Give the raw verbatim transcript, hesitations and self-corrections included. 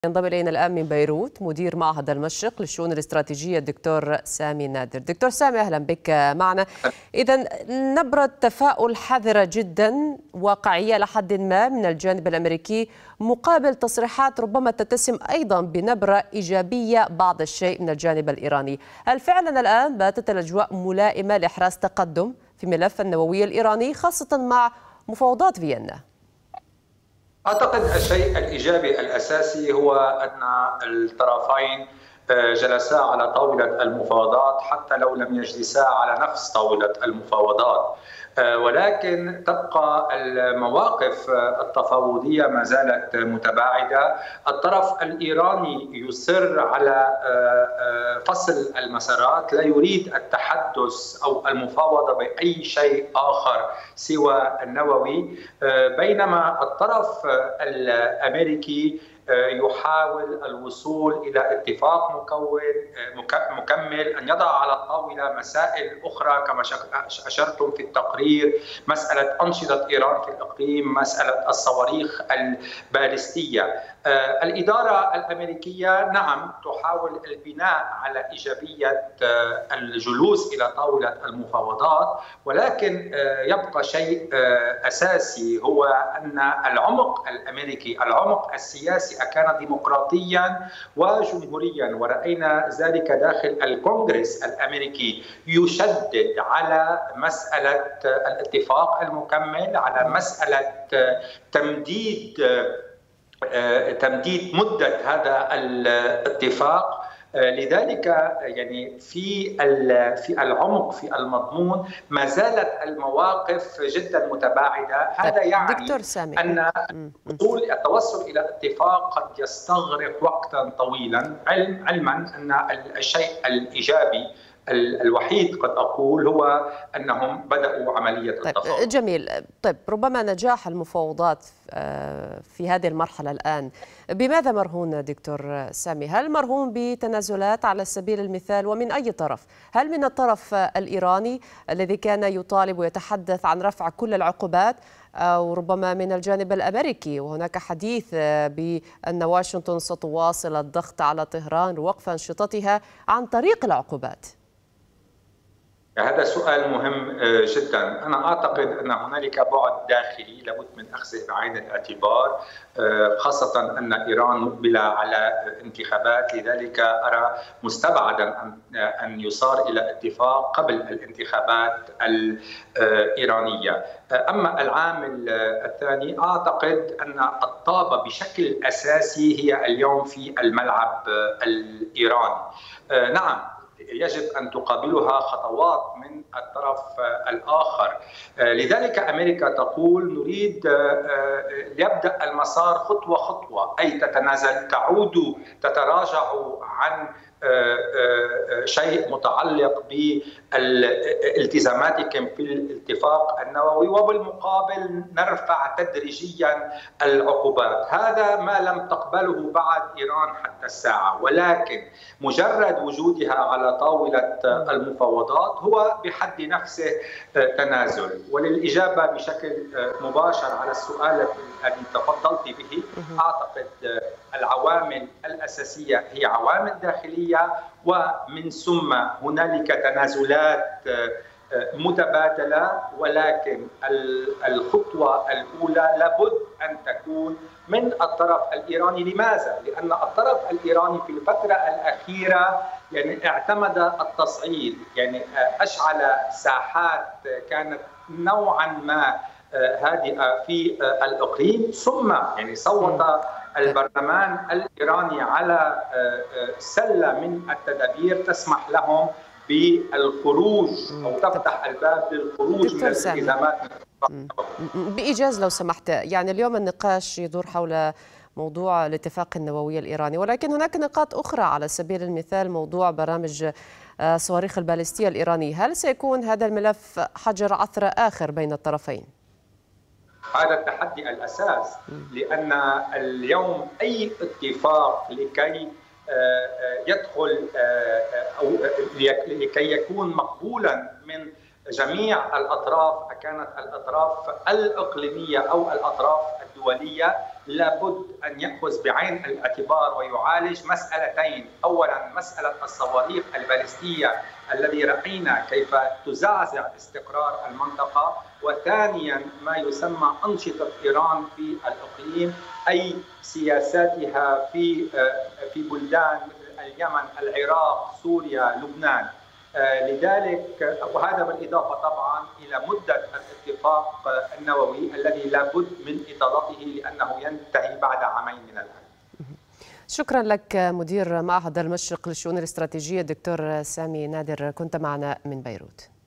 ينضم إلينا الآن من بيروت مدير معهد المشرق للشؤون الاستراتيجية الدكتور سامي نادر. دكتور سامي، أهلا بك معنا. إذن نبرة تفاؤل حذرة جدا واقعية لحد ما من الجانب الأمريكي مقابل تصريحات ربما تتسم أيضا بنبرة إيجابية بعض الشيء من الجانب الإيراني. هل فعلا الآن باتت الأجواء ملائمة لإحراز تقدم في ملف النووي الإيراني خاصة مع مفاوضات فيينا؟ أعتقد الشيء الإيجابي الأساسي هو أن الطرفين جلسا على طاولة المفاوضات حتى لو لم يجلسا على نفس طاولة المفاوضات، ولكن تبقى المواقف التفاوضية ما زالت متباعدة. الطرف الإيراني يصر على فصل المسارات، لا يريد التحدث أو المفاوضة بأي شيء آخر سوى النووي، بينما الطرف الأمريكي يحاول الوصول إلى اتفاق مكون مكمل، أن يضع على الطاولة مسائل أخرى كما أشرتم في التقرير، مسألة أنشطة إيران في الإقليم، مسألة الصواريخ البالستية. الإدارة الأمريكية نعم تحاول البناء على إيجابية الجلوس إلى طاولة المفاوضات، ولكن يبقى شيء أساسي هو أن العمق الأمريكي، العمق السياسي أكان ديمقراطيا وجمهوريا، ورأينا ذلك داخل الكونغرس الأمريكي يشدد على مسألة الاتفاق المكمل، على مسألة تمديد تمديد مدة هذا الاتفاق. لذلك يعني في في العمق في المضمون ما زالت المواقف جدا متباعده. هذا يعني ان التوصل الى اتفاق قد يستغرق وقتا طويلا، علم علما ان الشيء الايجابي الوحيد قد أقول هو أنهم بدأوا عملية التفاوض. طيب جميل. طيب ربما نجاح المفاوضات في هذه المرحلة الآن بماذا مرهون دكتور سامي؟ هل مرهون بتنازلات على سبيل المثال ومن أي طرف؟ هل من الطرف الإيراني الذي كان يطالب ويتحدث عن رفع كل العقوبات، أو ربما من الجانب الأمريكي وهناك حديث بأن واشنطن ستواصل الضغط على طهران ووقف أنشطتها عن طريق العقوبات؟ هذا سؤال مهم جدا. أنا أعتقد أن هنالك بعد داخلي لابد من أخذه بعين الاعتبار، خاصة أن إيران مقبلة على انتخابات، لذلك أرى مستبعدا أن يصار إلى اتفاق قبل الانتخابات الإيرانية. أما العامل الثاني، أعتقد أن الطابة بشكل أساسي هي اليوم في الملعب الإيراني. نعم يجب أن تقابلها خطوات من الطرف الآخر، لذلك أمريكا تقول نريد يبدأ المسار خطوة خطوة، أي تتنازل، تعود تتراجع عن شيء متعلق بالتزاماتكم في الاتفاق النووي، وبالمقابل نرفع تدريجيا العقوبات. هذا ما لم تقبله بعد إيران حتى الساعة، ولكن مجرد وجودها على طاولة المفاوضات هو بحد نفسه تنازل. وللإجابة بشكل مباشر على السؤال الذي تفضلت به، أعتقد العوامل الأساسية هي عوامل داخلية، ومن ثم هنالك تنازلات متبادلة، ولكن الخطوة الأولى لابد أن تكون من الطرف الإيراني. لماذا؟ لأن الطرف الإيراني في الفترة الأخيرة يعني اعتمد التصعيد، يعني أشعل ساحات كانت نوعا ما هادئة في الإقليم، ثم يعني صوت البرلمان الإيراني على سلة من التدابير تسمح لهم بالخروج أو تفتح الباب للخروج من الالتزامات. بإيجاز لو سمحت، يعني اليوم النقاش يدور حول موضوع الاتفاق النووي الإيراني، ولكن هناك نقاط أخرى، على سبيل المثال موضوع برامج صواريخ البالستية الإيرانية. هل سيكون هذا الملف حجر عثرة آخر بين الطرفين؟ هذا التحدي الأساس، لأن اليوم أي اتفاق لكي يدخل أو لكي يكون مقبولا من جميع الأطراف، كانت الأطراف الإقليمية أو الأطراف الدولية، لابد أن يأخذ بعين الاعتبار ويعالج مسألتين. أولا مسألة الصواريخ البالستية الذي رأينا كيف تزعزع استقرار المنطقة، وثانيا ما يسمى أنشطة إيران في الإقليم، أي سياساتها في في بلدان اليمن، العراق، سوريا، لبنان. لذلك وهذا بالإضافة طبعا إلى مدة الاتفاق النووي الذي لابد من إطالته لأنه ينتهي بعد عامين من الآن. شكرا لك مدير معهد المشرق للشؤون الاستراتيجية الدكتور سامي نادر، كنت معنا من بيروت.